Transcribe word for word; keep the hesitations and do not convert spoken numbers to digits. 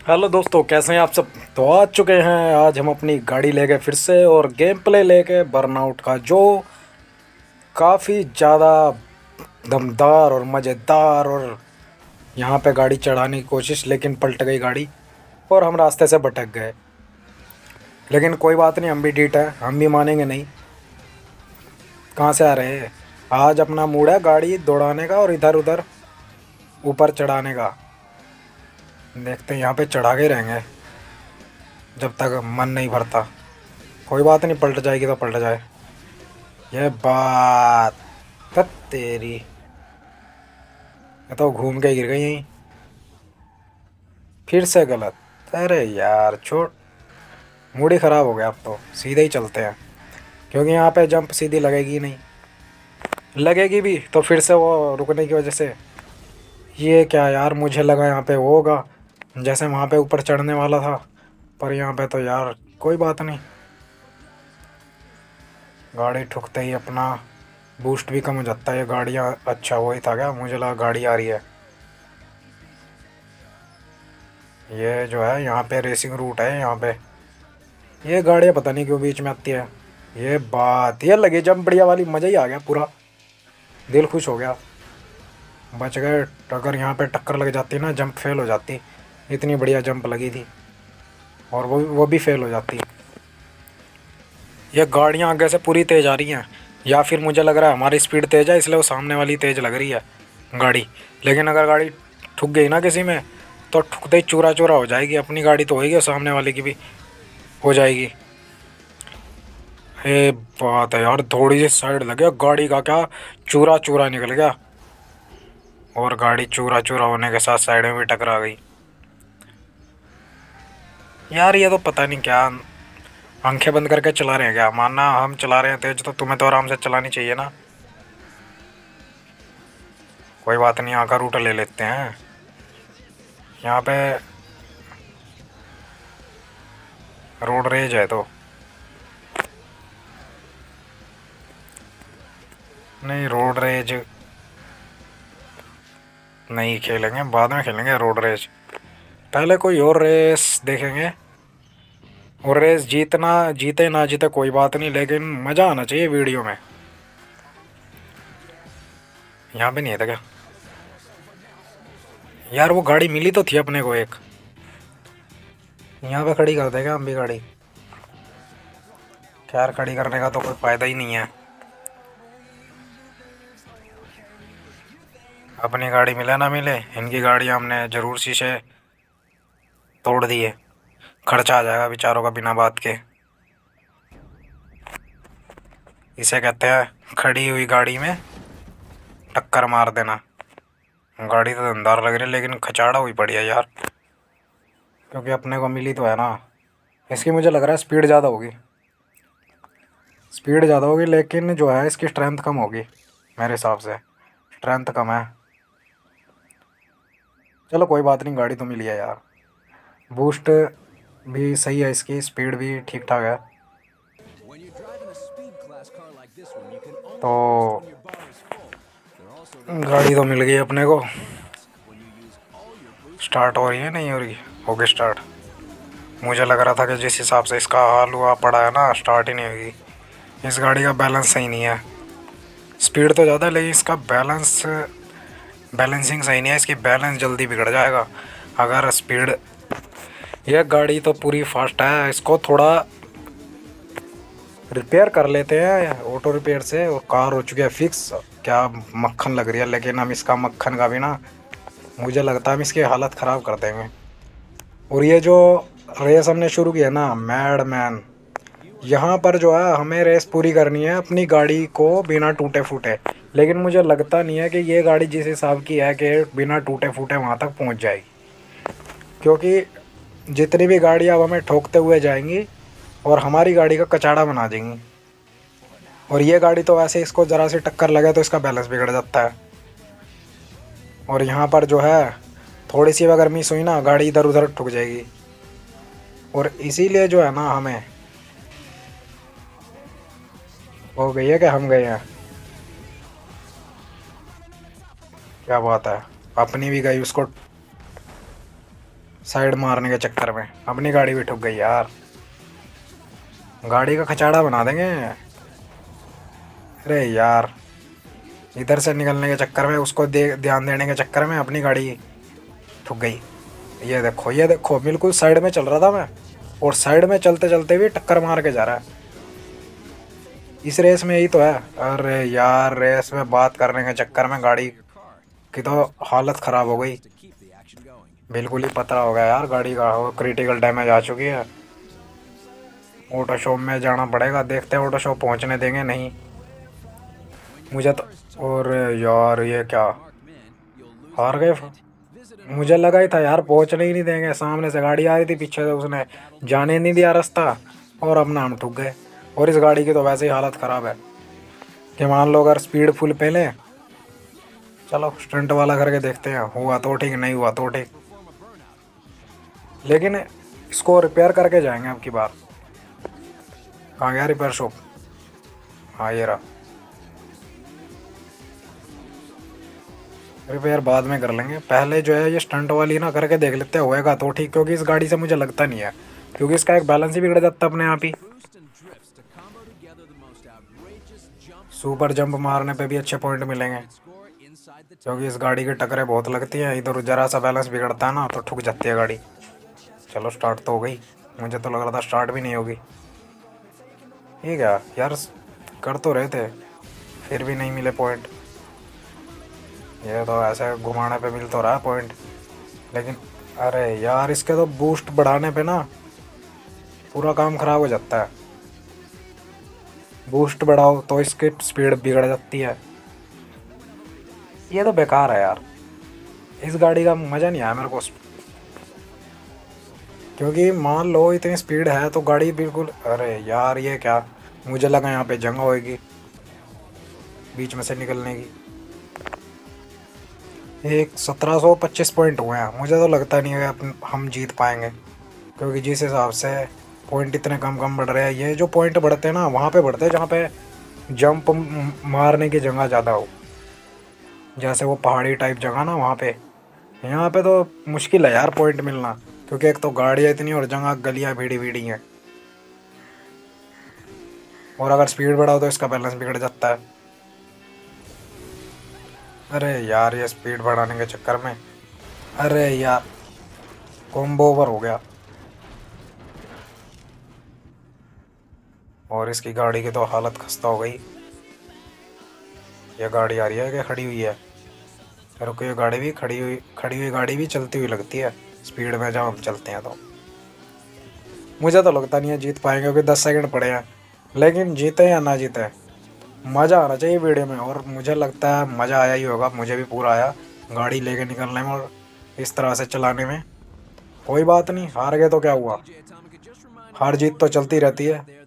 Hello दोस्तों, कैसे हैं आप सब। तो आ चुके हैं आज हम अपनी गाड़ी लेके फिर से और गेम प्ले लेके बर्नआउट का, जो काफ़ी ज़्यादा दमदार और मज़ेदार। और यहाँ पे गाड़ी चढ़ाने की कोशिश, लेकिन पलट गई गाड़ी और हम रास्ते से भटक गए। लेकिन कोई बात नहीं, हम भी डीट है, हम भी मानेंगे नहीं। कहाँ से आ रहे हैं। आज अपना मूड है गाड़ी दौड़ाने का और इधर उधर ऊपर चढ़ाने का। देखते हैं, यहाँ पे चढ़ा के रहेंगे जब तक मन नहीं भरता। कोई बात नहीं, पलट जाएगी तो पलट जाए। ये बात तब तेरी, ये तो घूम के गिर गई यहीं। फिर से गलत। अरे यार छोड़, मूड ही ख़राब हो गया। अब तो सीधे ही चलते हैं, क्योंकि यहाँ पे जंप सीधी लगेगी नहीं। लगेगी भी तो फिर से वो रुकने की वजह से। ये क्या यार, मुझे लगा यहाँ पे वो होगा जैसे वहाँ पे ऊपर चढ़ने वाला था, पर यहाँ पे तो यार कोई बात नहीं। गाड़ी ठुकते ही अपना बूस्ट भी कम हो जाता है। ये गाड़ियाँ, अच्छा वही था क्या, मुझे लगा गाड़ी आ रही है। ये जो है यहाँ पे रेसिंग रूट है। यहाँ पे ये गाड़ियाँ पता नहीं क्यों बीच में आती है। ये बात, ये लगी जंप बढ़िया वाली, मज़ा ही आ गया पूरा, दिल खुश हो गया। बच गए। अगर यहाँ पे टक्कर लग जाती ना, जंप फेल हो जाती। इतनी बढ़िया जंप लगी थी और वो वो भी फेल हो जाती। ये गाड़ियाँ आगे से पूरी तेज़ आ रही हैं, या फिर मुझे लग रहा है हमारी स्पीड तेज़ है इसलिए वो सामने वाली तेज़ लग रही है गाड़ी। लेकिन अगर गाड़ी ठुक गई ना किसी में, तो ठुकते ही चूरा चूरा हो जाएगी। अपनी गाड़ी तो होगी और सामने वाले की भी हो जाएगी। ये बात है यार, थोड़ी सी साइड लगे, गाड़ी का क्या चूरा चूरा निकल गया। और गाड़ी चूरा चूरा होने के साथ साइड में भी टकरा गई। यार ये तो पता नहीं क्या, आंखें बंद करके चला रहे हैं क्या। मानना हम चला रहे हैं तेज, तो तुम्हें तो आराम से चलानी चाहिए ना। कोई बात नहीं, यहाँ का रूट ले लेते हैं। यहाँ पे रोड रेज है तो नहीं, रोड रेज नहीं खेलेंगे, बाद में खेलेंगे रोड रेज। पहले कोई और रेस देखेंगे। और रेस जीतना जीते ना जीते कोई बात नहीं, लेकिन मज़ा आना चाहिए वीडियो में। यहाँ पे नहीं है था क्या यार, वो गाड़ी मिली तो थी अपने को एक। यहाँ पे खड़ी कर देगा हम भी गाड़ी। खैर खड़ी करने का तो कोई फ़ायदा ही नहीं है। अपनी गाड़ी मिले ना मिले, इनकी गाड़ी हमने ज़रूर शीशे तोड़ दिए। खर्चा आ जाएगा बेचारों का बिना बात के। इसे कहते हैं खड़ी हुई गाड़ी में टक्कर मार देना। गाड़ी तो दमदार लग रही है, लेकिन खचाड़ा हुई पड़ी है यार, क्योंकि अपने को मिली तो है ना। इसकी मुझे लग रहा है स्पीड ज़्यादा होगी, स्पीड ज़्यादा होगी, लेकिन जो है इसकी स्ट्रेंथ कम होगी। मेरे हिसाब से स्ट्रेंथ कम है। चलो कोई बात नहीं, गाड़ी तो मिली है यार। बूस्ट भी सही है, इसकी स्पीड भी ठीक ठाक है। तो गाड़ी तो मिल गई अपने को। स्टार्ट हो रही है, नहीं हो रही, हो गई स्टार्ट। मुझे लग रहा था कि जिस हिसाब से इसका हाल हुआ पड़ा है ना, स्टार्ट ही नहीं होगी। इस गाड़ी का बैलेंस सही नहीं है। स्पीड तो ज़्यादा है, लेकिन इसका बैलेंस बैलेंसिंग सही नहीं है। इसकी बैलेंस जल्दी बिगड़ जाएगा अगर स्पीड। यह गाड़ी तो पूरी फास्ट है, इसको थोड़ा रिपेयर कर लेते हैं ऑटो रिपेयर से। और कार हो चुकी है फिक्स। क्या मक्खन लग रही है, लेकिन हम इसका मक्खन का भी ना, मुझे लगता है हम इसकी हालत ख़राब कर देंगे। और ये जो रेस हमने शुरू की है ना, मैड मैन, यहाँ पर जो है हमें रेस पूरी करनी है अपनी गाड़ी को बिना टूटे फूटे। लेकिन मुझे लगता नहीं है कि ये गाड़ी जिस हिसाब की है कि बिना टूटे फूटे वहाँ तक पहुँच जाएगी, क्योंकि जितनी भी गाड़ी अब हमें ठोकते हुए जाएंगी और हमारी गाड़ी का कचाड़ा बना देंगी। और ये गाड़ी तो वैसे, इसको ज़रा सी टक्कर लगे तो इसका बैलेंस बिगड़ जाता है। और यहाँ पर जो है थोड़ी सी अगर मिस हुई ना, गाड़ी इधर उधर ठुक जाएगी। और इसीलिए जो है ना, हमें हो गई है कि हम गए हैं। क्या बात है, अपनी भी गई, उसको साइड मारने के चक्कर में अपनी गाड़ी भी ठुक गई यार। गाड़ी का खचाड़ा बना देंगे। अरे यार, इधर से निकलने के चक्कर में, उसको दे ध्यान देने के चक्कर में अपनी गाड़ी ठुक गई। ये देखो ये देखो, बिल्कुल साइड में चल रहा था मैं, और साइड में चलते चलते भी टक्कर मार के जा रहा है। इस रेस में यही तो है। अरे यार, रेस में बात करने के चक्कर में गाड़ी की तो हालत ख़राब हो गई। बिल्कुल ही पतला हो गया यार गाड़ी का, वो क्रिटिकल डैमेज आ चुकी है। ऑटो शॉप में जाना पड़ेगा, देखते हैं ऑटो शॉप पहुंचने देंगे नहीं मुझे तो। और यार ये क्या, हार गए। मुझे लगा ही था यार पहुंचने ही नहीं देंगे, सामने से गाड़ी आ रही थी, पीछे से उसने जाने नहीं दिया रास्ता, और अपना हम ठुक गए। और इस गाड़ी की तो वैसे ही हालत ख़राब है कि मान लो अगर स्पीड फुल पे लें, चलो स्टंट वाला करके देखते हैं, हुआ तो ठीक, नहीं हुआ तो ठीक, लेकिन इसको रिपेयर करके जाएंगे अब की बार। कहाँ गया रिपेयर शॉप? हाँ ये रहा। रिपेयर बाद में कर लेंगे, पहले जो है ये स्टंट वाली ना करके देख लेते हैं, होएगा तो ठीक, क्योंकि इस गाड़ी से मुझे लगता नहीं है, क्योंकि इसका एक बैलेंस ही बिगड़ जाता अपने आप ही। सुपर जंप मारने पे भी अच्छे पॉइंट मिलेंगे, क्योंकि इस गाड़ी की टक्करें बहुत लगती हैं, इधर जरा सा बैलेंस बिगड़ता है ना तो ठुक जाती है गाड़ी। चलो स्टार्ट तो हो गई, मुझे तो लग रहा था स्टार्ट भी नहीं होगी। ये क्या यार, कर तो रहे थे फिर भी नहीं मिले पॉइंट। ये तो ऐसे घुमाने पे मिल तो रहा है पॉइंट, लेकिन अरे यार इसके तो बूस्ट बढ़ाने पे ना पूरा काम ख़राब हो जाता है। बूस्ट बढ़ाओ तो इसकी स्पीड बिगड़ जाती है। ये तो बेकार है यार, इस गाड़ी का मज़ा नहीं आया मेरे को, क्योंकि मान लो इतनी स्पीड है तो गाड़ी बिल्कुल। अरे यार ये क्या, मुझे लगा यहाँ पे जंग होएगी बीच में से निकलने की। एक सत्रह सौ पच्चीस पॉइंट हुए हैं, मुझे तो लगता नहीं है अपन हम जीत पाएंगे, क्योंकि जिस हिसाब से पॉइंट इतने कम कम बढ़ रहे हैं, ये जो पॉइंट बढ़ते हैं ना वहाँ पे बढ़ते हैं जहाँ पे जंप मारने की जगह ज़्यादा हो, जैसे वो पहाड़ी टाइप जगह ना वहाँ पे। यहाँ पे तो मुश्किल है यार पॉइंट मिलना, क्योंकि एक तो गाड़ियाँ इतनी और जगह गलियाँ भीड़ी भीड़ी हैं, और अगर स्पीड बढ़ाओ तो इसका बैलेंस बिगड़ जाता है। अरे यार ये स्पीड बढ़ाने के चक्कर में, अरे यार कॉम्बो ओवर हो गया, और इसकी गाड़ी की तो हालत खस्ता हो गई। ये गाड़ी आ रही है क्या खड़ी हुई है? रुको, ये गाड़ी भी खड़ी हुई खड़ी हुई गाड़ी भी चलती हुई लगती है स्पीड में जब हम चलते हैं तो। मुझे तो लगता नहीं है जीत पाएंगे, क्योंकि दस सेकंड पड़े हैं, लेकिन जीते या ना जीते मज़ा आना चाहिए वीडियो में, और मुझे लगता है मज़ा आया ही होगा, मुझे भी पूरा आया गाड़ी लेके निकलने में और इस तरह से चलाने में। कोई बात नहीं, हार गए तो क्या हुआ, हार जीत तो चलती रहती है।